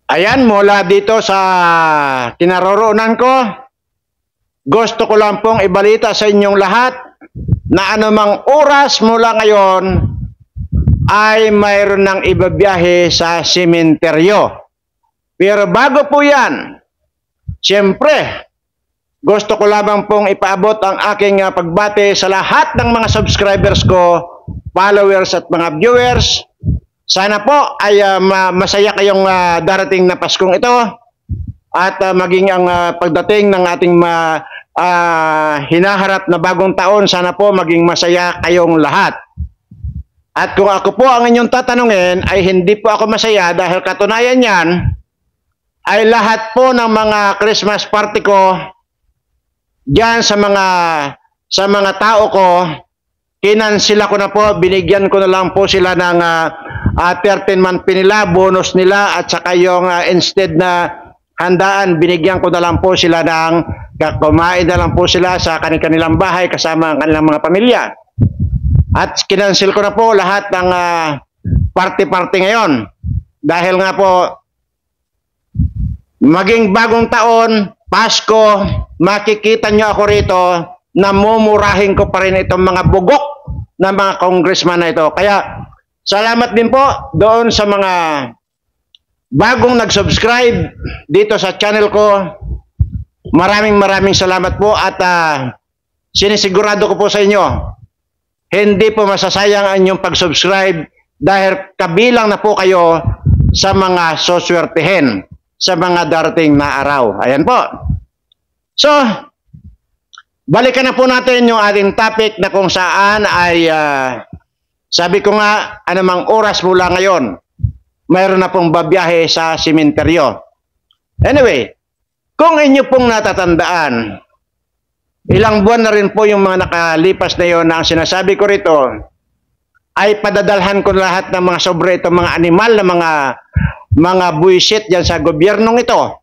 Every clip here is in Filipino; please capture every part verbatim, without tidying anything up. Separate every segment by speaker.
Speaker 1: Ayan, mula dito sa kinaroroonan ko, gusto ko lang pong ibalita sa inyong lahat na anumang oras mula ngayon ay mayroon ng ibabiyahe sa sementeryo. Pero bago po yan, siyempre, gusto ko lamang pong ipaabot ang aking uh, pagbate sa lahat ng mga subscribers ko, followers at mga viewers. Sana po ay uh, masaya kayong uh, darating na Paskong ito at uh, maging ang uh, pagdating ng ating ma, uh, hinaharap na bagong taon, sana po maging masaya kayong lahat. At kung ako po ang inyong tatanungin, ay hindi po ako masaya dahil katunayan yan ay lahat po ng mga Christmas party ko diyan sa mga sa mga tao ko, kinansila ko na po, binigyan ko na lang po sila ng uh, uh, thirteen month pay nila, bonus nila, at saka yung uh, instead na handaan, binigyan ko na lang po sila ng kumain na lang po sila sa kanilang bahay kasama ang kanilang mga pamilya. At kinansil ko na po lahat ng party-party uh, ngayon. Dahil nga po, maging bagong taon, Pasko, makikita nyo ako rito na mumurahin ko pa rin itong mga bugok ng mga congressman na ito. Kaya, salamat din po doon sa mga bagong nag-subscribe dito sa channel ko. Maraming maraming salamat po at uh, sinisigurado ko po sa inyo, hindi po masasayang ang inyong pag-subscribe dahil kabilang na po kayo sa mga soswertihin sa mga darating na araw. Ayan po. So, balikan na po natin yung ating topic na kung saan ay uh, sabi ko nga, anumang oras mula ngayon, mayroon na pong babiyahe sa sementeryo. Anyway, kung inyo pong natatandaan, ilang buwan na rin po yung mga nakalipas na yon na ang sinasabi ko rito ay padadalhan ko lahat ng mga sobre itong mga animal na mga mga buwisit dyan sa gobyernong ito.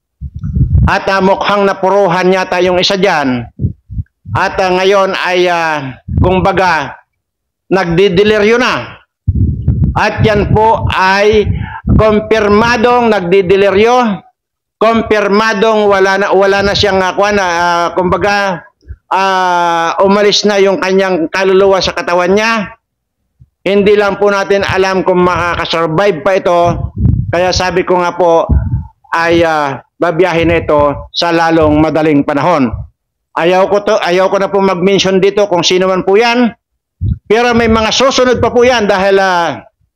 Speaker 1: At uh, mukhang napuruhan yata yung isa dyan. At uh, ngayon ay uh, kumbaga nagdideliryo na. At yan po ay kumpirmadong nagdideliryo, kumpirmadong wala na wala na siyang uh, kuwan, uh, kumbaga uh, umalis na yung kanyang kaluluwa sa katawan niya. Hindi lang po natin alam kung makakasurvive pa ito. Kaya sabi ko nga po ay uh, babiyahin na ito sa lalong madaling panahon. Ayaw ko to, ayaw ko na po mag-mention dito kung sino man po yan. Pero may mga susunod pa po yan dahil uh,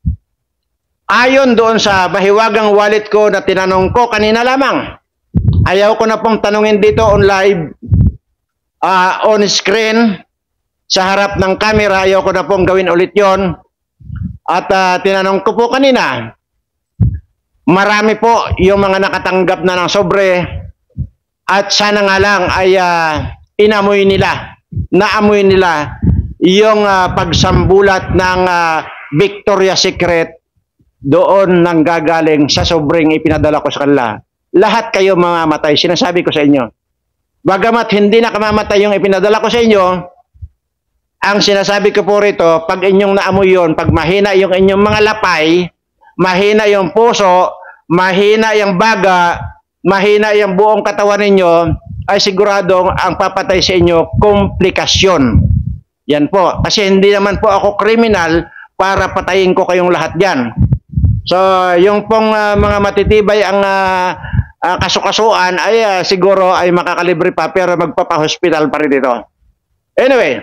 Speaker 1: ayon doon sa bahiwagang wallet ko na tinanong ko kanina lamang. Ayaw ko na pong tanungin dito on live, uh, on screen, sa harap ng camera. Ayaw ko na pong gawin ulit yon. At uh, tinanong ko po kanina, marami po yung mga nakatanggap na ng sobre at sana nga lang ay uh, inamoy nila, naamoy nila yung uh, pagsambulat ng uh, Victoria's Secret doon nang gagaling sa sobreng ipinadala ko sa kanila. Lahat kayo mamamatay, sinasabi ko sa inyo. Bagamat hindi na kamamatay yung ipinadala ko sa inyo, ang sinasabi ko po rito, pag inyong naamoy yun, pag mahina yung inyong mga lapay, mahina yung puso, mahina yung baga, mahina yung buong katawan ninyo, ay siguradong ang papatay sa inyo, komplikasyon. Yan po. Kasi hindi naman po ako kriminal para patayin ko kayong lahat dyan. So, yung pong uh, mga matitibay ang uh, uh, kasukasuan ay uh, siguro ay makakalibre pa pero magpapahospital pa rin dito. Anyway,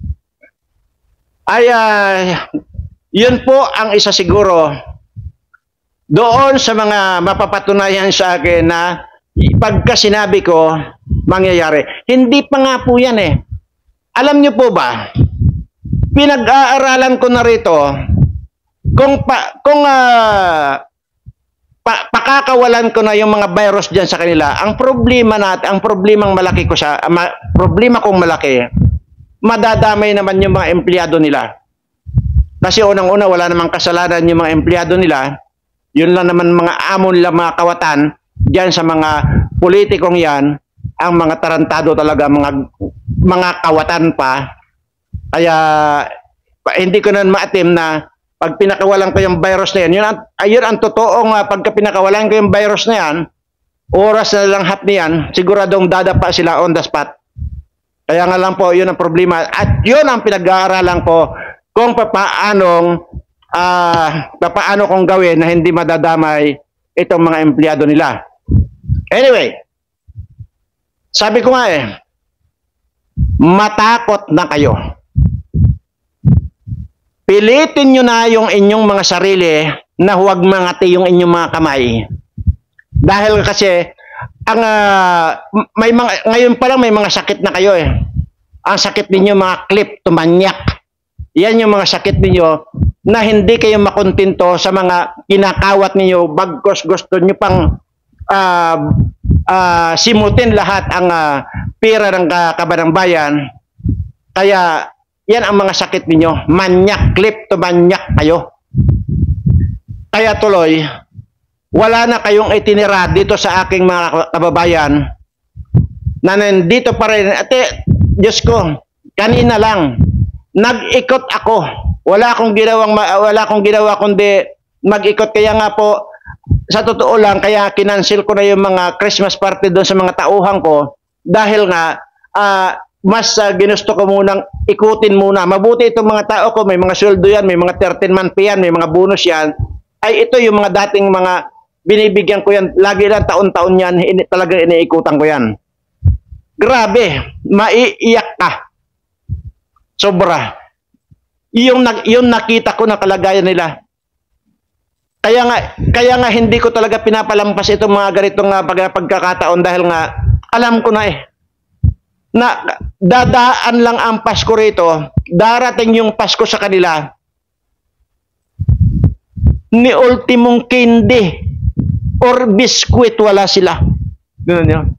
Speaker 1: ay uh, yun po ang isa siguro doon sa mga mapapatunayan sa akin na pagka sinabi ko mangyayari. Hindi pa nga po yan eh. Alam niyo po ba, pinag-aaralan ko na rito kung pa, kung uh, pa, pakakawalan ko na yung mga virus diyan sa kanila. Ang problema natin, ang problemang malaki ko sa uh, ma, problema kong malaki, madadamay naman yung mga empleyado nila. Kasi unang-una wala namang kasalanan yung mga empleyado nila. Yun lang naman mga amo nila, mga kawatan diyan sa mga politikong yan, ang mga tarantado talaga, mga mga kawatan pa. Kaya pa, hindi ko na maatim na pag pinakawalan ko yung virus na yan, yun ang, ayun ang totoong uh, pagka pinakawalan ko yung virus na yan, oras na lang hap niyan, siguradong dadapa sila on the spot. Kaya nga lang po, yun ang problema. At yun ang pinag-aaralan ko kung papaanong, uh, papaano kong gawin na hindi madadamay itong mga empleyado nila. Anyway, sabi ko nga eh, matakot na kayo. Pilitin nyo na yung inyong mga sarili na huwag mangati yung inyong mga kamay. Dahil kasi, ang uh, may mga, ngayon pa lang may mga sakit na kayo eh. Ang sakit ninyo mga kleptomaniac. Yan yung mga sakit ninyo na hindi kayo makontento sa mga kinakawat ninyo, bagkos gusto nyo pang uh, uh, simutin lahat ang uh, pera ng kabanang bayan. Kaya, yan ang mga sakit ninyo. Manyak, kleptomaniac kayo. Kaya tuloy, wala na kayong itinira dito sa aking mga kababayan na nandito pa rin. Ate, Diyos ko, kanina lang, nag-ikot ako. Wala akong ginawang, wala akong ginawa kundi mag-ikot. Kaya nga po, sa totoo lang, kaya kinansil ko na yung mga Christmas party doon sa mga tauhan ko dahil nga, ah, uh, mas uh, ginusto ko munang ikutin muna. Mabuti itong mga tao ko, may mga sweldo yan, may mga thirteen month pay yan, may mga bonus yan. Ay ito yung mga dating mga binibigyan ko yan. Lagi lang taon-taon yan, ini, talagang iniikutan ko yan. Grabe, maiiyak ka. Sobra. Yung, yung nakita ko na kalagayan nila. Kaya nga, kaya nga hindi ko talaga pinapalampas itong mga ganitong uh, pag, pagkakataon dahil nga alam ko na eh. Na dadaan lang ang Pasko rito, darating yung Pasko sa kanila, ni ultimong candy or biskwit wala sila. Ganun yun.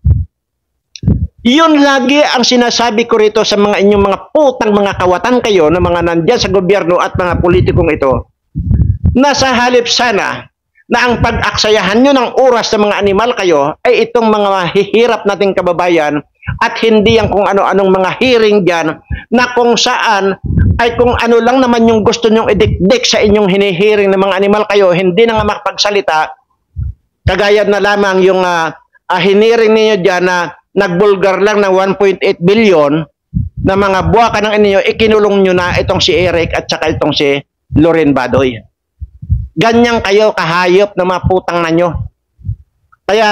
Speaker 1: Yun lagi ang sinasabi ko rito sa mga inyong mga putang mga kawatan kayo na mga nandyan sa gobyerno at mga politikong ito, na sa halip sana na ang pag-aksayahan nyo ng oras sa mga animal kayo ay itong mga mahihirap nating kababayan at hindi ang kung ano-anong mga hearing dyan na kung saan ay kung ano lang naman yung gusto nyong idikdik sa inyong hinihiring ng mga animal kayo, hindi na nga makapagsalita, kagaya na lamang yung uh, uh, hiniring ninyo dyan na nagbulgar lang ng one point eight billion na mga buwaka ng inyo, ikinulong nyo na itong si Eric at saka itong si Loren Badoy. Ganyan kayo kahayop na mga putang na nyo. Kaya,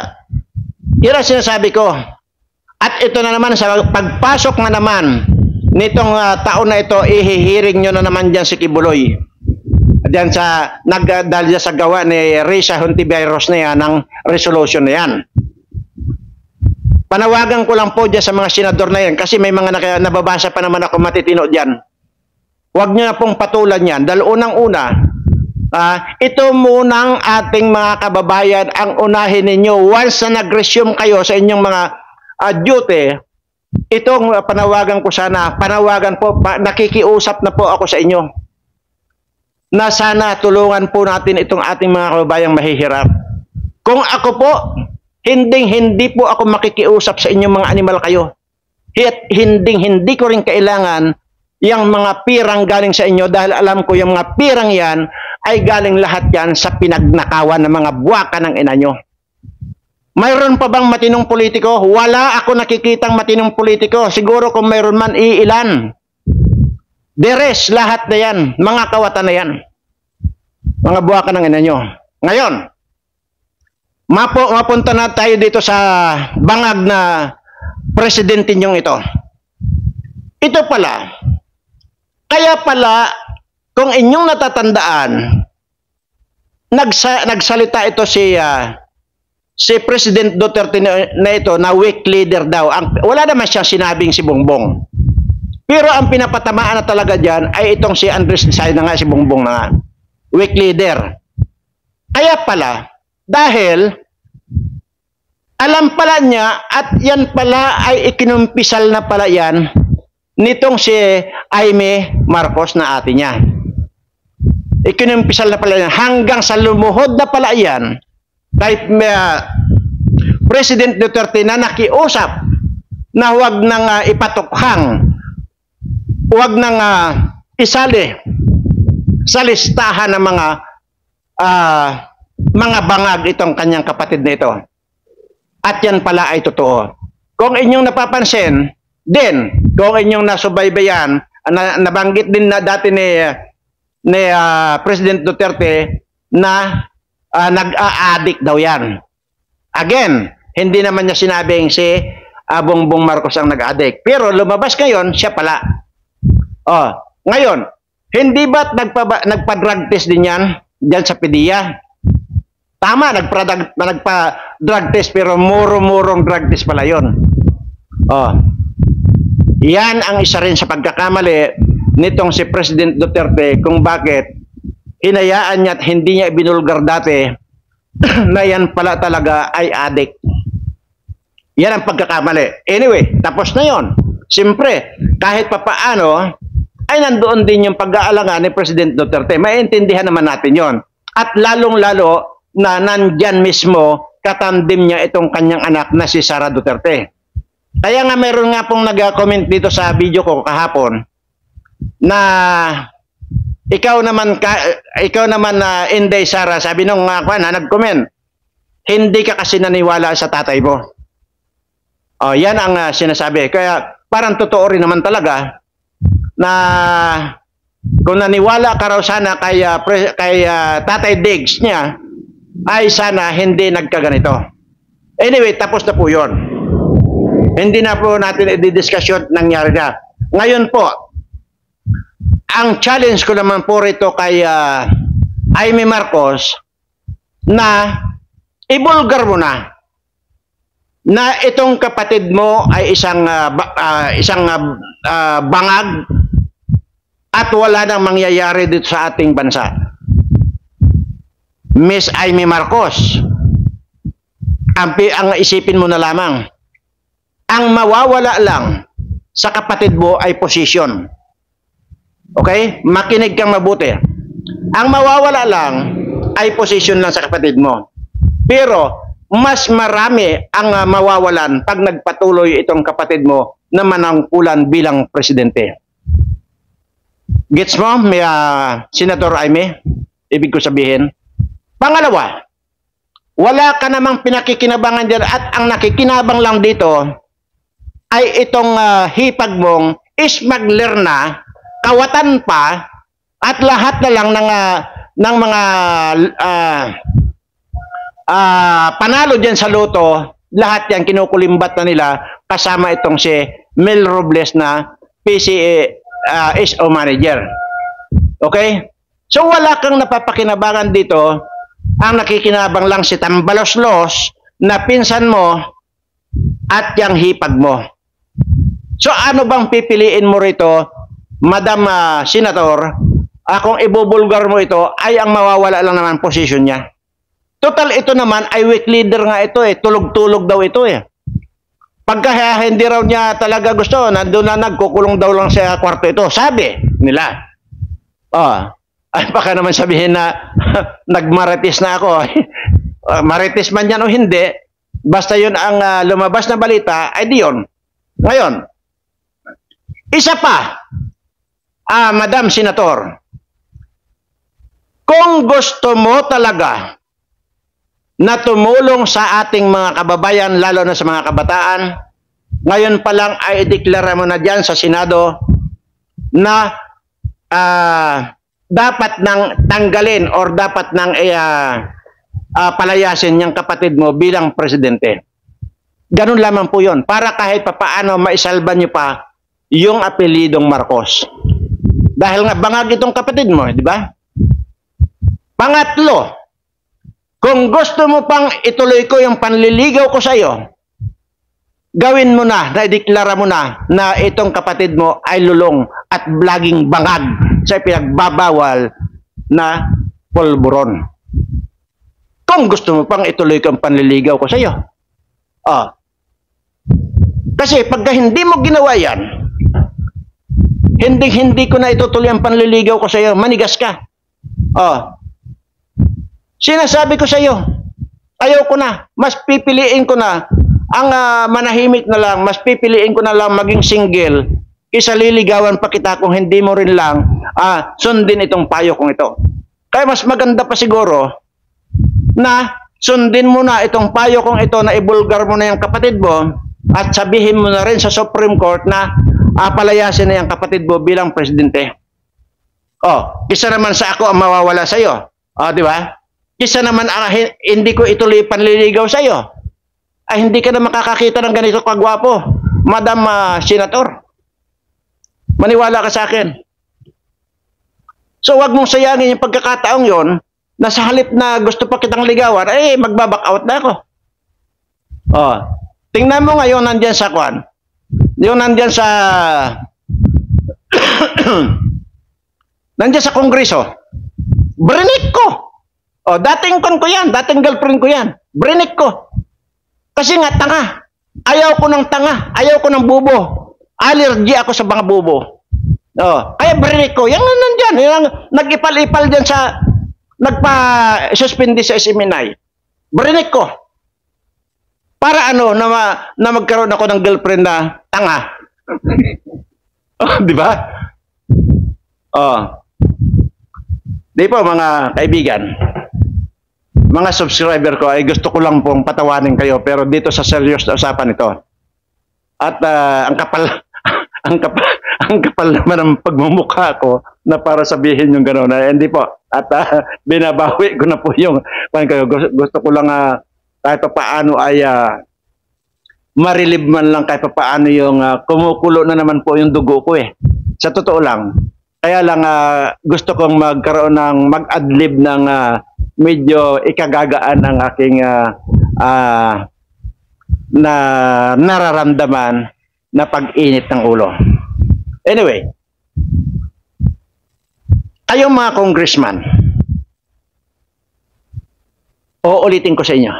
Speaker 1: yun ang sinasabi ko. At ito na naman, sa pagpasok na naman nitong uh, taon na ito, ihihiring nyo na naman dyan si Kibuloy. Diyan sa, nag, dahil sa gawa ni Risa Hontiveros na yan, ng resolution na yan. Panawagan ko lang po dyan sa mga senador na yan, kasi may mga nababasa pa naman ako matitino dyan. Huwag nyo na pong patulan yan. Dahil unang-una, uh, ito munang ating mga kababayan ang unahin ninyo. Once na nag-resume kayo sa inyong mga Uh, duty, itong uh, panawagan ko sana, panawagan po, pa, nakikiusap na po ako sa inyo na sana tulungan po natin itong ating mga kababayang mahihirap. Kung ako po, hinding hindi po ako makikiusap sa inyong mga animal kayo. At hinding hindi ko rin kailangan yung mga pirang galing sa inyo dahil alam ko yung mga pirang yan ay galing lahat yan sa pinagnakawan ng mga buwaka ng ina nyo. Mayroon pa bang matinong politiko? Wala ako nakikitang matinong politiko. Siguro kung mayroon man, iilan. The rest, lahat na yan. Mga kawatan na yan. Mga buwaka ng ina nyo. Ngayon, mapo, mapunta na tayo dito sa bangag na presidente nyong ito. Ito pala, kaya pala, kung inyong natatandaan, nagsa, nagsalita ito si... Uh, si President Duterte na ito na weak leader daw. Ang, wala naman siyang sinabing si Bongbong. Pero ang pinapatamaan na talaga dyan ay itong si Andres Desai na nga, si Bongbong na nga. Weak leader. Kaya pala, dahil alam pala niya at yan pala ay ikinumpisal na pala yan nitong si Aimee Marcos na ate niya. Ikinumpisal na pala yan hanggang sa lumuhod na pala yan kahit uh, President Duterte na nakiusap na huwag nang uh, ipatukhang, huwag nang uh, isali sa listahan ng mga uh, mga bangag itong kanyang kapatid na ito. At yan pala ay totoo. Kung inyong napapansin, din, kung inyong nasubaybayan, na, nabanggit din na dati ni, ni uh, President Duterte na uh, nag-a-addict daw yan. Again, hindi naman niya sinabing si uh, Bongbong Marcos ang nag-addict. Pero lumabas ngayon, siya pala. Oh, ngayon, hindi ba't nagpa, nagpa-drug test din yan dyan sa P D E A? Tama, nagpa-drug test pero muro-murong drug test pala yun. Oh. Yan ang isa rin sa pagkakamali nitong si President Duterte kung bakit hinayaan niya at hindi niya ibinulgar dati na yan pala talaga ay addict. Yan ang pagkakamali. Anyway, tapos na yon. Siyempre, kahit papaano, ay nandoon din yung pag-aalangan ni President Duterte. Maintindihan naman natin yon. At lalong-lalo na nandyan mismo katandim niya itong kanyang anak na si Sara Duterte. Kaya nga mayroon nga pong nag-comment dito sa video ko kahapon na ikaw naman ka, ikaw naman na uh, Inday Sara, sabi nung uh, na nag-comment, hindi ka kasi naniwala sa tatay mo. Oh, yan ang uh, sinasabi. Kaya parang totoo rin naman talaga na kung naniwala ka raw sana kay, uh, pre, kay uh, Tatay Diggs niya, ay sana hindi nagkaganito. Anyway, tapos na po yun. Hindi na po natin i-discuss yun, nangyari na. Ngayon po, ang challenge ko naman po rito kay uh, Amy Marcos na ibulgar mo na na itong kapatid mo ay isang uh, uh, isang uh, uh, bangag at wala nang mangyayari dito sa ating bansa. Miss Amy Marcos, ang, ang isipin mo na lamang, ang mawawala lang sa kapatid mo ay posisyon. Okay? Makinig kang mabuti. Ang mawawala lang ay posisyon lang sa kapatid mo. Pero mas marami ang uh, mawawalan pag nagpatuloy itong kapatid mo na manangkulan bilang presidente. Gets mo, may uh, Senator Amy? Ibig ko sabihin. Pangalawa, wala ka namang pinakikinabangan dyan at ang nakikinabang lang dito ay itong uh, hipag mong smuggler na, kawatan pa, at lahat na lang ng, uh, ng mga uh, uh, panalo dyan sa loto, lahat yan kinukulimbat na nila kasama itong si Mel Robles na P C A uh, S O manager. Okay? So wala kang napapakinabangan dito, ang nakikinabang lang si Tambaloslos na pinsan mo at yang hipag mo. So ano bang pipiliin mo rito, Madam uh, Senator, uh, kung ibubulgar mo ito, ay ang mawawala lang naman posisyon niya. Total ito naman ay weak leader nga ito eh, tulog-tulog daw ito eh. Pagka uh, hindi raw niya talaga gusto, nandun na nagkukulong daw lang sa kwarto ito, sabi nila. Oh, ay baka naman sabihin na nagmarites na ako. uh, marites man yan o hindi, basta yun ang uh, lumabas na balita, ay di yun. Ngayon, isa pa, ah, Madam Senator, kung gusto mo talaga na tumulong sa ating mga kababayan, lalo na sa mga kabataan, ngayon pa lang ay ideklara mo na dyan sa Senado na ah, dapat nang tanggalin or dapat nang uh, uh, palayasin yung kapatid mo bilang presidente. Ganun lamang po yun. Para kahit papaano maisalba nyo pa yung apelidong Marcos. Dahil nga bangag itong kapatid mo, di ba? Pangatlo, kung gusto mo pang ituloy ko yung panliligaw ko sa iyo, gawin mo na, na-deklara mo na na itong kapatid mo ay lulong at laging bangag sa pinagbabawal na polburon. Kung gusto mo pang ituloy ko ang panliligaw ko sa iyo. Oh. Kasi pagka hindi mo ginawa yan, hindi hindi ko na itutuloy ang panliligaw ko sa iyo, manigas ka. Oh. Sinasabi ko sa iyo, ayaw ko na, mas pipiliin ko na ang uh, manahimik na lang, mas pipiliin ko na lang maging single isa liligawan pa kita kung hindi mo rin lang ah, sundin itong payo kong ito. Kaya mas maganda pa siguro na sundin mo na itong payo kong ito na ibulgar mo na yung kapatid mo at sabihin mo na rin sa Supreme Court na ah, palayasin na yung kapatid mo bilang presidente. Oh, kisa naman sa ako ang mawawala sa iyo. Oh, di ba? Kisa naman ah, hindi ko ituloy panliligaw sa iyo. Ah, hindi ka na makakakita ng ganito kagwapo, Madam uh, Senator. Maniwala ka sa akin. So wag mong sayangin yung pagkakataong yon na sa halip na gusto pa kitang ligawan, eh magbaback out na ako. Oh, tingnan mo ngayon nandiyan sa kwan. Yung nandiyan sa nandiyan sa Kongreso. Brinik ko. Oh, dating kon ko yan, dating girlfriend ko yan. Brinik ko. Kasi nga tanga. Ayaw ko ng tanga, ayaw ko ng bubo. Allergy ako sa mga bubo. Oh, kaya brinik ko. Yang nandiyan, yung nag-ipal-ipal diyan sa nagpa-suspindi sa S M N I. Brinik ko. Para ano na, ma, na magkaroon ako ng girlfriend na tanga. Oh, di ba? Oh. Di po mga kaibigan. Mga subscriber ko ay gusto ko lang pong patawanin kayo pero dito sa serious na usapan ito. At uh, ang kapal ang kapal ang kapal naman ng pagmumukha ko na para sabihin yung gano'n na hindi po. At uh, binabawi ko na po yung gusto, gusto ko lang uh, kahit paano ay uh, marilib man lang kahit paano yung uh, kumukulo na naman po yung dugo ko eh. Sa totoo lang. Kaya lang uh, gusto kong magkaroon ng mag-adlib ng uh, medyo ikagagaan ng aking uh, uh, na nararamdaman na pag-init ng ulo. Anyway, kayong mga congressman, uulitin ko sa inyo.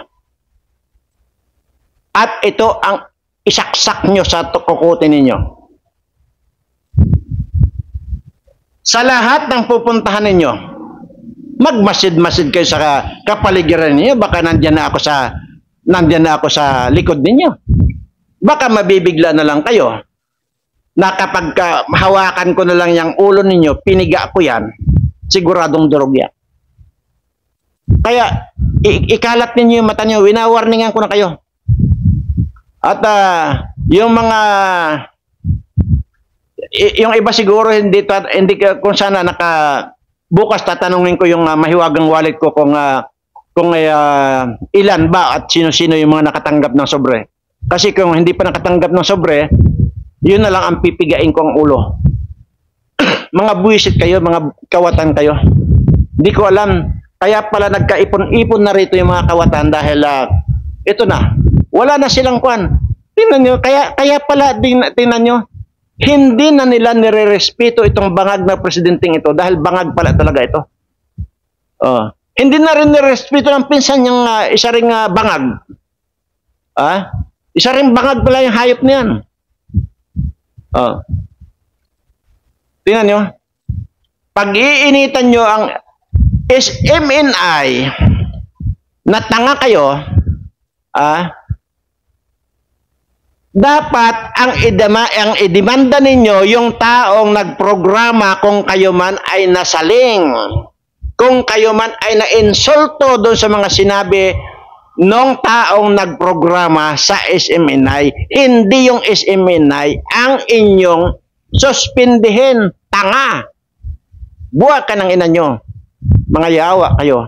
Speaker 1: At ito ang isaksak nyo sa kukutin ninyo. Sa lahat ng pupuntahan ninyo, magmasid-masid kayo sa kapaligiran ninyo. Baka nandyan na ako sa nandyan na ako sa likod ninyo. Baka mabibigla na lang kayo na kapag ka, hawakan ko na lang yung ulo ninyo, piniga ko yan, siguradong durog yan. Kaya, ikalat ninyo yung mata nyo, winawarningan ko na kayo. At uh, yung mga yung iba siguro hindi hindi kung sana naka bukas tatanungin ko yung uh, mahiwagang wallet ko kung uh, kung uh, ilan ba at sino-sino yung mga nakatanggap ng sobre. Kasi kung hindi pa nakatanggap ng sobre, yun na lang ang pipigain ko ang ulo. Mga buwisit kayo, mga kawatan kayo. Hindi ko alam. Kaya pala nagkaipon-ipon na rito yung mga kawatan dahil uh, ito na. Wala na silang kwan. Tingnan nyo, kaya, kaya pala, tingnan nyo, hindi na nila nire-respeto itong bangag na presidenteng ito dahil bangag pala talaga ito. Oh. Hindi na rin nire-respeto ng pinsan yung uh, isa ring uh, bangag. Ah? Isa ring bangag pala yung hayop niyan. Oh. Tingnan nyo. Pag-iinitan nyo ang S M N I na tanga kayo, ah, dapat ang idama, ang idemanda ninyo yung taong nagprograma kung kayo man ay nasaling. Kung kayo man ay na-insulto doon sa mga sinabi nung taong nagprograma sa S M N I, hindi yung S M N I ang inyong suspindihin. Tanga. Buwag ka ng ina nyo. Mga yawa kayo.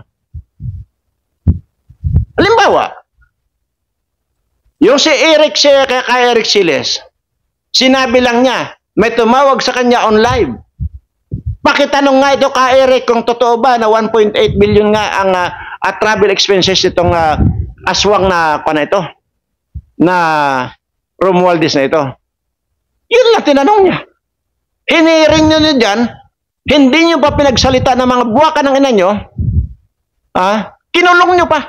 Speaker 1: Halimbawa, yung si Eric, si, kay Eric Siles, sinabi lang niya, may tumawag sa kanya on live. Pakitanong nga ito kay Eric kung totoo ba na one point eight billion nga ang uh, at travel expenses itong uh, aswang na pa na ito, na Romualdez na ito. Yun lang tinanong niya. Hiniring nyo nyo dyan, hindi nyo pa pinagsalita ng mga buwaka ng ina nyo, ah, kinulong nyo pa.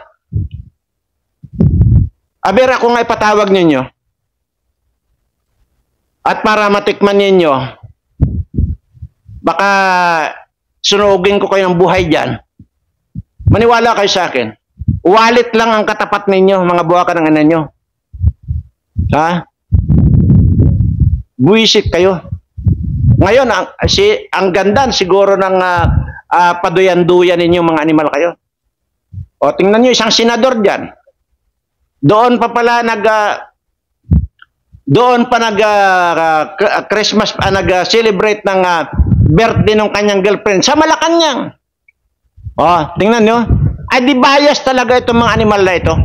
Speaker 1: Aber ako nga ipatawag ninyo. At para matikman ninyo, baka sunugin ko kayo ng buhay dyan. Maniwala kayo sa akin. Wallet lang ang katapat ninyo, mga buwaka ng ina nyo. Ha? Buwisit kayo. Ngayon, ang, si, ang ganda siguro ng uh, uh, paduyan-duyan ninyo mga animal kayo. O, tingnan nyo, isang senador dyan. Doon pa pala nag... Uh, doon pa nag uh, Christmas, uh, nag-celebrate ng uh, birthday ng kanyang girlfriend sa Malacanang. O, tingnan nyo. Ay, di bias talaga itong mga animal na ito.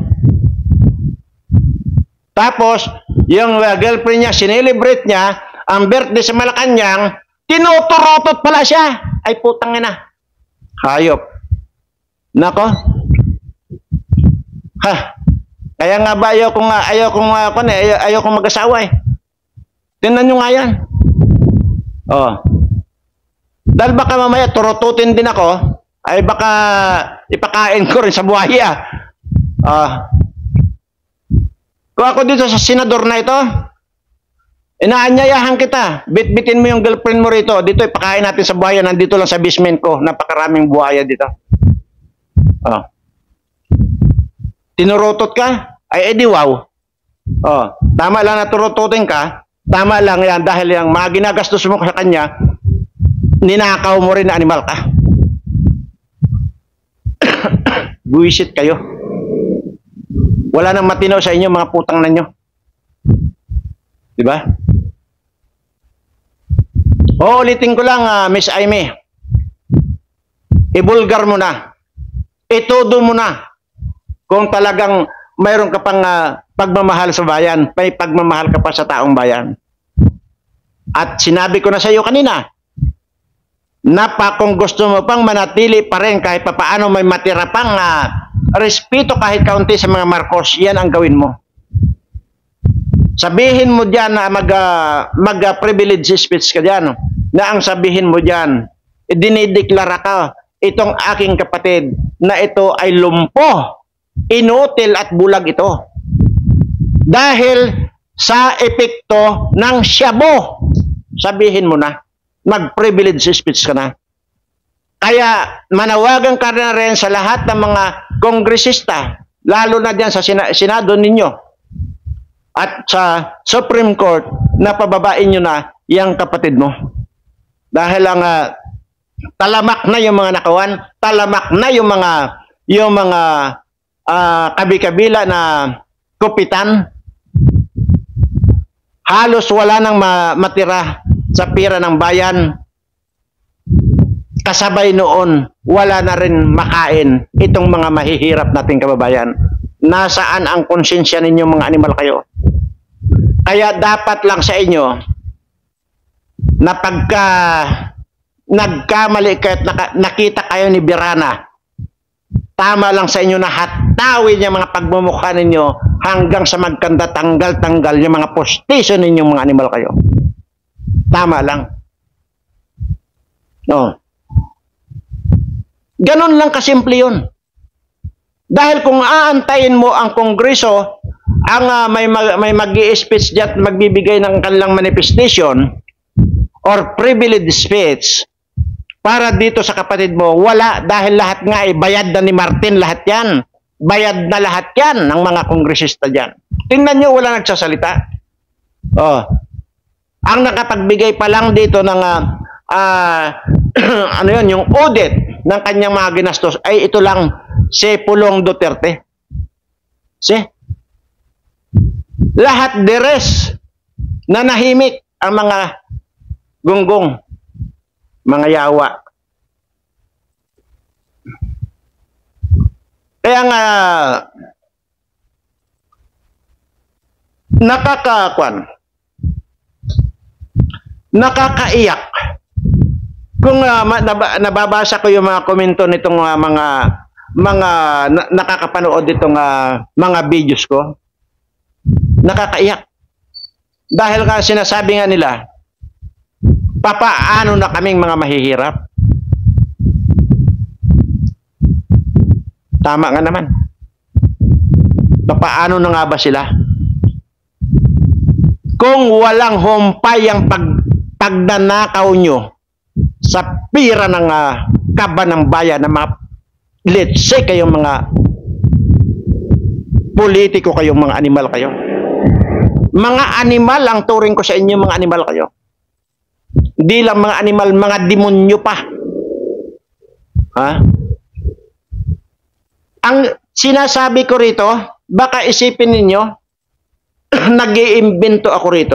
Speaker 1: Tapos, yung uh, girlfriend niya, sinelebrate niya, ang birthday sa Malacanang, tinuturotot pala siya. Ay, putang ina. Hayop. Nako. Ha. Kaya nga ba ayaw kong, ayaw kong, ayaw, ayaw kong mag-asawa eh. Tingnan nyo nga yan. Oh. Dahil baka mamaya turotutin din ako, ay baka ipakain ko rin sa buhaya. Ah. Kung ako dito sa senador na ito, inaanyayahan kita. Bit-bitin mo yung girlfriend mo rito. Dito ipakain natin sa buhaya. Nandito lang sa basement ko. Napakaraming buhaya dito. Oh. Tinurotot ka? Ay, edi wow. Oh. Tama lang na turototin ka. Tama lang yan dahil yung mga ginagastos mo sa kanya, ninakaw mo rin na animal ka. Buwisit kayo. Wala nang matino sa inyo, mga putang na nyo. Diba? O, ulitin ko lang, uh, Miss Aimee. Ibulgar mo na. Itudo mo na. Kung talagang mayroon ka pang uh, pagmamahal sa bayan, may pagmamahal ka pa sa taong bayan. At sinabi ko na sa iyo kanina, na pa kung gusto mo pang manatili pa rin kahit pa paano may matira pang uh, respeto kahit kaunti sa mga Marcos, yan ang gawin mo. Sabihin mo dyan na mag, uh, mag uh, privilege speech ka dyan, na ang sabihin mo dyan, dinideklara ka, itong aking kapatid na ito ay lumpo, inutil at bulag ito. Dahil sa epekto ng shabu, sabihin mo na, mag-privilege speech ka na. Kaya manawagan ka na rin sa lahat ng mga kongresista, lalo na dyan sa sina Senado ninyo at sa Supreme Court, na pababain nyo na yung kapatid mo. Dahil ang uh, talamak na yung mga nakawan, talamak na yung mga yung mga uh, kabi-kabila na kupitan. Halos wala nang ma matira sa pira ng bayan. Kasabay noon, wala na rin makain itong mga mahihirap nating kababayan. Nasaan ang konsensya ninyo mga animal kayo? Kaya dapat lang sa inyo na pagka nagkamali kayo at nakita kayo ni Birana, tama lang sa inyo na hatawin yung mga pagmumukha ninyo hanggang sa magkanda tanggal-tanggal yung mga postisyon ninyong mga animal kayo. Tama lang. No. Ganon lang kasimple yun. Dahil kung aantayin mo ang Kongreso, ang uh, may, mag, may mag-i-speech dyan, magbibigay ng kanilang manifestation or privilege speech para dito sa kapatid mo, wala. Dahil lahat nga ay bayad na ni Martin, lahat yan. Bayad na lahat yan ng mga kongresista dyan. Tingnan nyo, wala nagsasalita. Oh. Ang nakapagbigay pa lang dito ng uh, uh, ano yun, yung audit ng kanyang mga ginastos ay ito lang, si Pulong Duterte. Si? Lahat the rest na nahimik ang mga gunggong, mga yawa. Kaya nga nakakakwan, nakakaiyak kung uh, nababasa ko yung mga komento nitong uh, mga mga na, nakakapanood itong uh, mga videos ko. Nakakaiyak. Dahil nga sinasabi nga nila, papaano na kaming mga mahihirap? Tama nga naman. Papaano na nga ba sila? Kung walang humpay ang pag, pagnanakaw nyo sa pira ng uh, kaba ng bayan, ng mga, let's say kayong mga politiko, kayong mga animal kayo. Mga animal ang turing ko sa inyo, mga animal kayo. Hindi lang mga animal, mga demonyo pa. Ha? Ang sinasabi ko rito, baka isipin ninyo, nag-iimbento ako rito.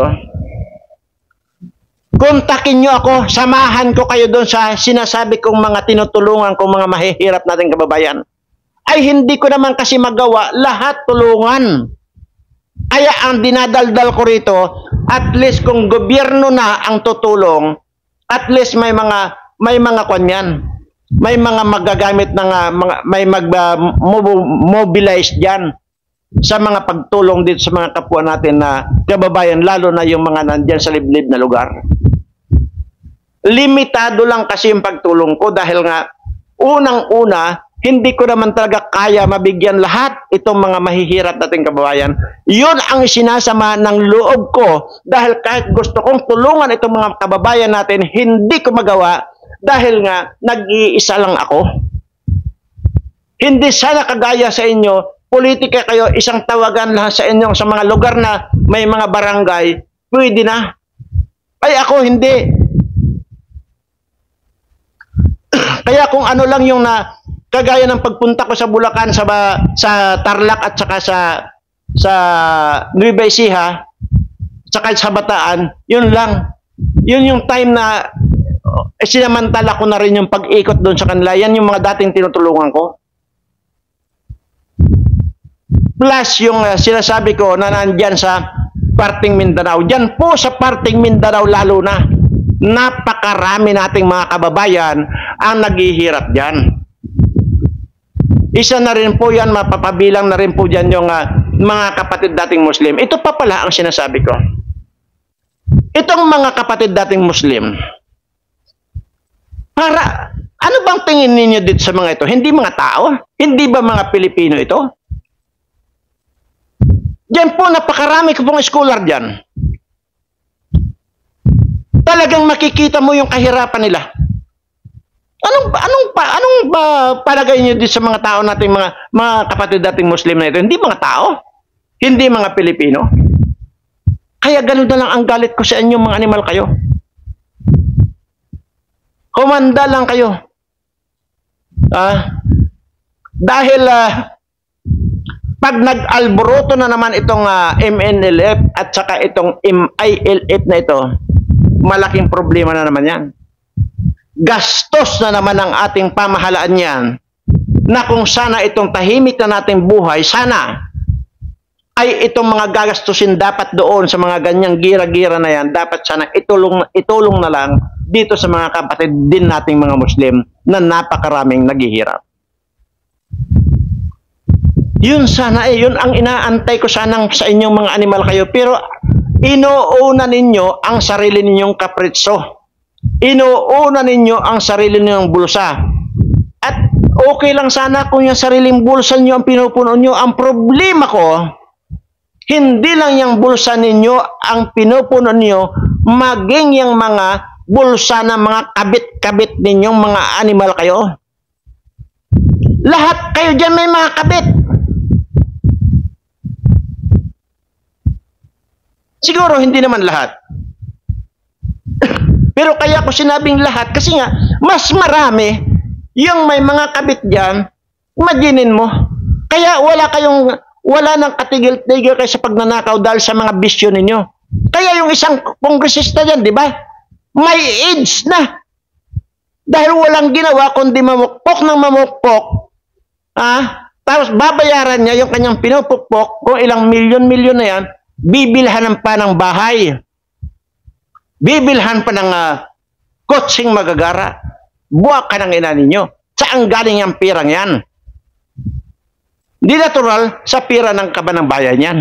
Speaker 1: Kontakin nyo ako, samahan ko kayo doon sa sinasabi kong mga tinutulungan kong mga mahihirap nating kababayan. Ay hindi ko naman kasi magawa lahat tulungan. Kaya ang dinadaldal ko rito, at least kung gobyerno na ang tutulong, at least may mga may mga kanyan, may mga magagamit ng uh, mga may mag uh, mobilize diyan sa mga pagtulong dito sa mga kapwa natin na kababayan, lalo na yung mga nandiyan sa liblib na lugar. Limitado lang kasi yung pagtulong ko dahil nga unang-una hindi ko naman talaga kaya mabigyan lahat itong mga mahihirap nating kababayan. Yun ang sinasama ng loob ko dahil kahit gusto kong tulungan itong mga kababayan natin, hindi ko magawa dahil nga nag-iisa lang ako. Hindi sana kagaya sa inyo, politika kayo, isang tawagan lang sa inyong sa mga lugar na may mga barangay, pwede na. Ay ako hindi. Kaya kung ano lang yung na kagaya ng pagpunta ko sa Bulacan, sa sa Tarlac at saka sa sa Nueva Ecija, saka sa Bataan, yun lang. Yun yung time na eh, sinamantala ko na rin yung pag-ikot doon sa kanila. Yan yung mga dating tinutulungan ko. Plus yung uh, sinasabi ko na nandyan sa parting Mindanao. Diyan po sa parting Mindanao lalo na. Napakarami nating mga kababayan ang naghihirap dyan. Isa na rin po yan, mapapabilang na rin po dyan yung uh, mga kapatid dating Muslim. Ito pa pala ang sinasabi ko. Itong mga kapatid dating Muslim, para, ano bang tingin ninyo dito sa mga ito? Hindi mga tao? Hindi ba mga Pilipino ito? Diyan po, napakarami ko pong scholar dyan. Talagang makikita mo yung kahirapan nila. Anong anong pa anong ba palagay niyo dito sa mga tao nating mga mga kapatid dating Muslim na ito? Hindi mga tao, hindi mga Pilipino. Kaya ganun na lang ang galit ko sa inyo, mga animal kayo. Kumanda lang kayo. Ah, dahil uh, pag nag-alboroto na naman itong uh, M N L F at saka itong M I L F na ito, malaking problema na naman yan. Gastos na naman ang ating pamahalaan yan, na kung sana itong tahimik na nating buhay, sana ay itong mga gagastusin dapat doon sa mga ganyang gira-gira na yan, dapat sana itulong, itulong na lang dito sa mga kapatid din nating mga Muslim na napakaraming naghihirap. Yun sana eh, yun ang inaantay ko sanang sa inyong mga animal kayo, pero inuuna ninyo ang sarili ninyong kapritso. Inuuna ninyo ang sarili ninyong bulsa. At okay lang sana kung yung sariling bulsa niyo ang pinupuno niyo. Ang problema ko, hindi lang yung bulsa ninyo ang pinupuno niyo, maging yung mga bulsa ng mga kabit-kabit ninyong mga animal kayo. Lahat kayo dyan may mga kabit. Siguro hindi naman lahat. Pero kaya ko sinabing lahat kasi nga mas marami yung may mga kabit dyan. Imaginin mo. Kaya wala kayong wala nang katigil-tigil kayo sa pagnanakaw dahil sa mga bisyo ninyo. Kaya yung isang kongresista dyan, di ba? May age na. Dahil walang ginawa kundi mamukpok ng mamukpok. Ah, tapos babayaran niya yung kanyang pinupukpok kung ilang milyon-milyon na yan, bibilhan pa ng bahay. Bibilhan pa ng uh, kotseng magagara. Buwak ka ng ina ninyo. Saan galing yung pirang yan? Di natural sa pira ng kaban ng bayan yan.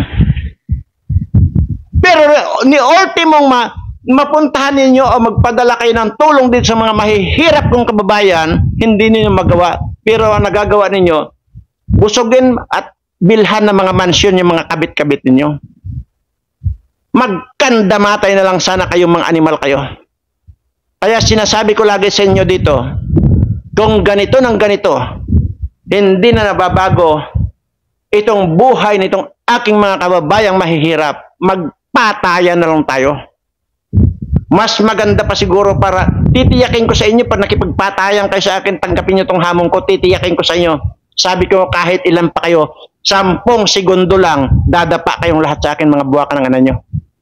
Speaker 1: Pero ni ultimong ma mapuntahan ninyo o magpadala kayo ng tulong dito sa mga mahihirap kong kababayan, hindi ninyo magawa. Pero ang nagagawa ninyo, busugin at bilhan ng mga mansyon yung mga kabit-kabit ninyo. Magkandamatay na lang sana kayong mga animal kayo. Kaya sinasabi ko lagi sa inyo dito, kung ganito ng ganito, hindi na nababago itong buhay nitong aking mga kababayang mahihirap, magpatayan na lang tayo. Mas maganda pa siguro para titiyakin ko sa inyo pag nakipagpatayan kayo sa akin, tanggapin nyo tong hamon ko, titiyakin ko sa inyo. Sabi ko kahit ilan pa kayo, sampung segundo lang, dadapa kayong lahat sa akin mga buwakan ng anan nyo.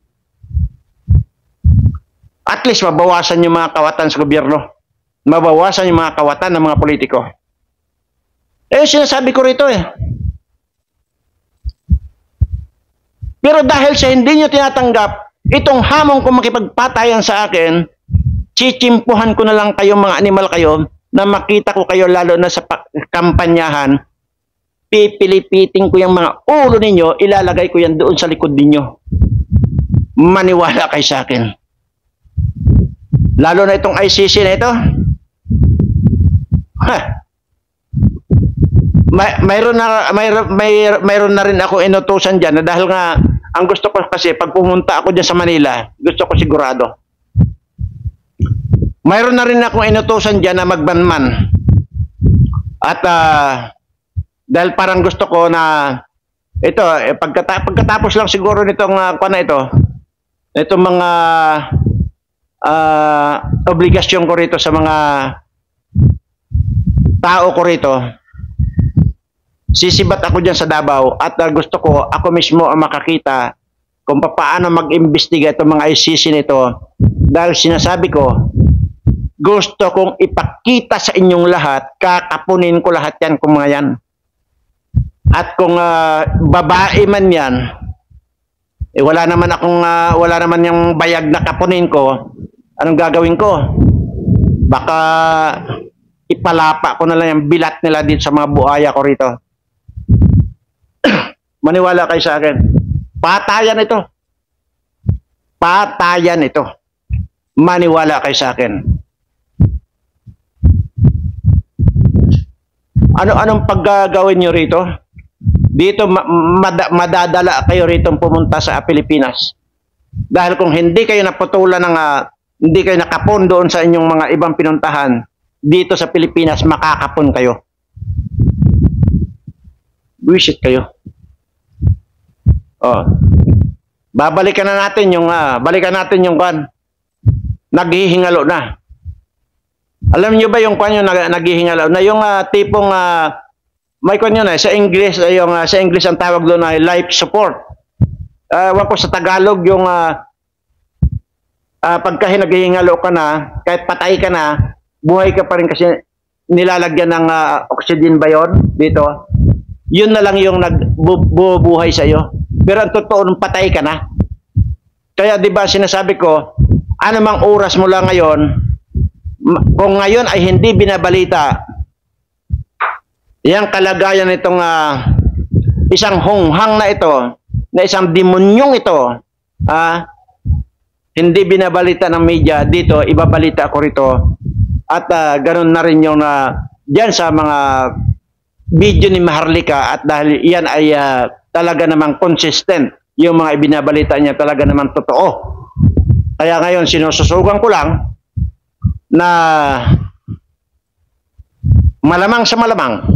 Speaker 1: At least mabawasan yung mga kawatan sa gobyerno. Mabawasan yung mga kawatan ng mga politiko. Eh, sinasabi ko rito eh. Pero dahil sa hindi nyo tinatanggap, itong hamon kung makipagpatayan sa akin, chichimpuhan ko na lang kayo mga animal kayo, na makita ko kayo lalo na sa kampanyahan, pipilipiting ko yung mga ulo ninyo, ilalagay ko yan doon sa likod ninyo. Maniwala kayo sa akin. Lalo na itong I C C na ito. Ha. May, mayroon na mayroon, may, mayroon na rin ako inutusan diyan na dahil nga ang gusto ko kasi pag pumunta ako diyan sa Manila, gusto ko sigurado. Mayroon na rin akong inutusan diyan na magbanman. At uh, dahil parang gusto ko na ito eh, pagkata pagkatapos lang siguro nitong uh, kuan na ito. Itong mga uh, obligasyon ko rito sa mga tao ko rito. Sisibat ako dyan sa Davao at uh, gusto ko ako mismo ang makakita kung paano mag-imbestiga itong mga I C C nito dahil sinasabi ko gusto kong ipakita sa inyong lahat, kakapunin ko lahat yan kung mga yan. At kung uh, babae man yan, eh wala naman akong uh, wala naman yung bayag na kapunin ko, anong gagawin ko? Baka ipalapa ko na lang yung bilat nila dito sa mga buhaya ko rito. Maniwala kayo sa akin. Patayan ito. Patayan ito. Maniwala kayo sa akin. Ano-anong paggagawin nyo rito? Dito ma mad madadala kayo rito pumunta sa Pilipinas. Dahil kung hindi kayo naputulan ng uh, hindi kayo nakapon doon sa inyong mga ibang pinuntahan, dito sa Pilipinas makakapon kayo. Visit kayo. Oh. Babalikan na natin yung uh, balikan natin yung kan. Naghihingalo na. Alam niyo ba yung kan yung nag naghihingalo na yung uh, tipong uh, may kan yun eh, sa English yung uh, sa English ang tawag doon ay life support. Uh, wag ko sa Tagalog yung uh, uh, pagka naghihingalo ka na, kahit patay ka na, buhay ka pa rin kasi nilalagyan ng uh, oxygen ba yun dito? Yun na lang yung nagbubuhay sa iyo. Pero ang totoo nung patay ka na. Kaya 'di ba sinasabi ko, anumang oras mo lang ngayon, kung ngayon ay hindi binabalita yang kalagayan nitong uh, isang honghang na ito, na isang demonyong ito, ah, hindi binabalita ng media dito, ibabalita ko rito. At uh, ganun na rin yung uh, diyan sa mga video ni Maharlika at dahil iyan ay uh, talaga namang consistent yung mga ibinabalita niya, talaga namang totoo. Kaya ngayon sinususugan ko lang na malamang sa malamang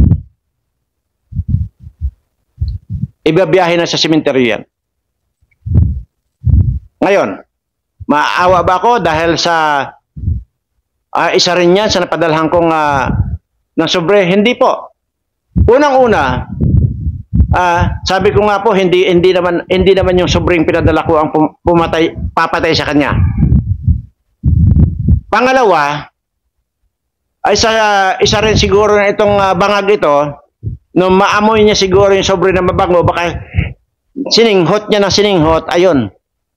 Speaker 1: ibibiyahe na sa sementeryo yan. Ngayon, maawa ba ako dahil sa uh, isa rin yan sa napadalhan kong uh, ng sobre? Hindi po. Unang-una, uh, sabi ko nga po, hindi hindi naman hindi naman yung sobreng pinadala ko ang pumatay, papatay sa kanya. Pangalawa, ay sa uh, isa rin siguro na itong uh, bangag ito, nung maamoy niya siguro yung sobre na mabango, baka sininghot niya ng sininghot, ayun.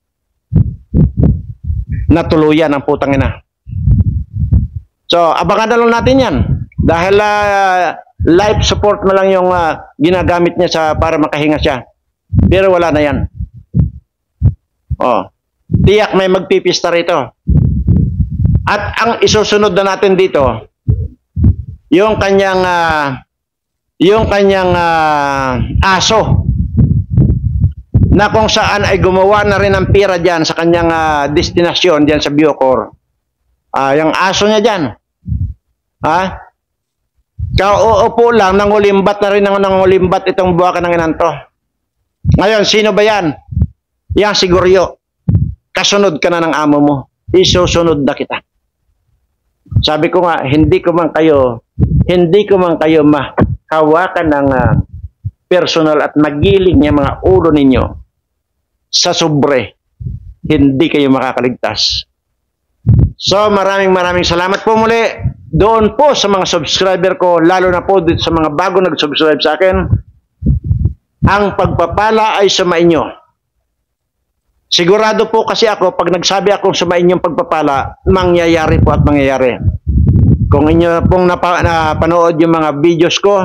Speaker 1: Natuluyan ang putang ina. So, abangan na lang natin yan. Dahil uh, life support na lang yung uh, ginagamit niya sa para makahinga siya. Pero wala na yan. Oh, tiyak may magpipista rito. At ang isusunod na natin dito, yung kanyang uh, yung kanyang uh, aso na kung saan ay gumawa na rin ng pira dyan sa kanyang uh, destinasyon dyan sa Bucor. Uh, yung aso niya dyan. Ha? Kauupo lang, nangulimbat na rin ng nangulimbat itong buwakan ng inanto. Ngayon, sino ba yan? Yang siguryo. Kasunod ka na ng amo mo. isusunod na kita. Sabi ko nga, hindi ko man kayo, hindi ko man kayo mahawakan ng uh, personal at magiling niya mga ulo ninyo sa sobre, hindi kayo makakaligtas. So maraming maraming salamat po muli doon po sa mga subscriber ko, lalo na po dito sa mga bago nag-subscribe sa akin. Ang pagpapala ay sumainyo. Sigurado po kasi ako, pag nagsabi akong sumainyo ang pagpapala, mangyayari po at mangyayari. Kung inyo pong napa, napanood yung mga videos ko,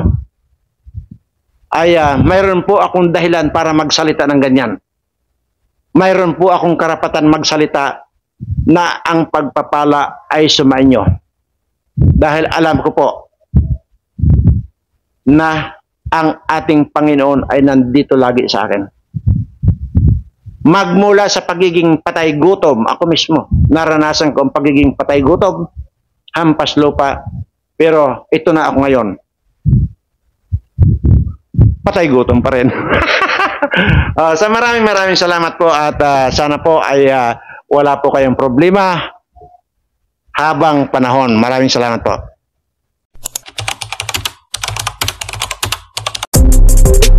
Speaker 1: ay uh, mayroon po akong dahilan para magsalita ng ganyan. Mayroon po akong karapatan magsalita na ang pagpapala ay sumainyo. Dahil alam ko po na ang ating Panginoon ay nandito lagi sa akin. Magmula sa pagiging patay gutom, ako mismo, naranasan ko ang pagiging patay gutom, hampas lupa, pero ito na ako ngayon. Patay gutom pa rin. uh, sa maraming maraming salamat po at uh, sana po ay uh, wala po kayong problema habang panahon. Maraming salamat po.